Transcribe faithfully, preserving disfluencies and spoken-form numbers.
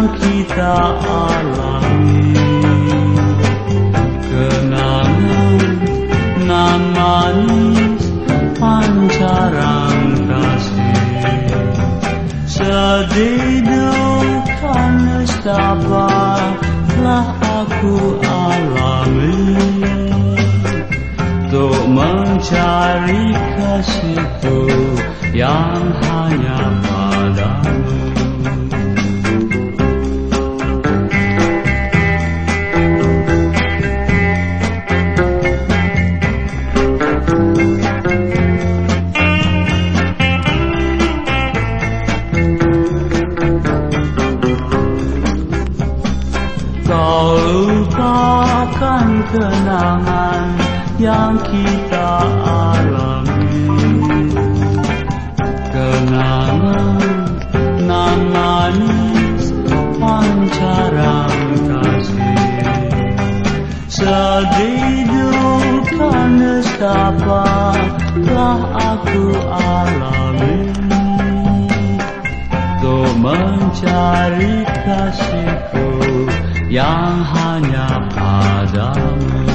yang kita alami. Kenangan nan manis pancaran kasih, sedih duka nestapa telah aku alami. Untuk mencari kasihku yang hanya padamu. Kau lupakan kenangan yang kita alami. Kenangan nan manis pancaran kasih, sedih duka nestapa telah aku alami. Untuk mencari kasihku yang hanya padamu.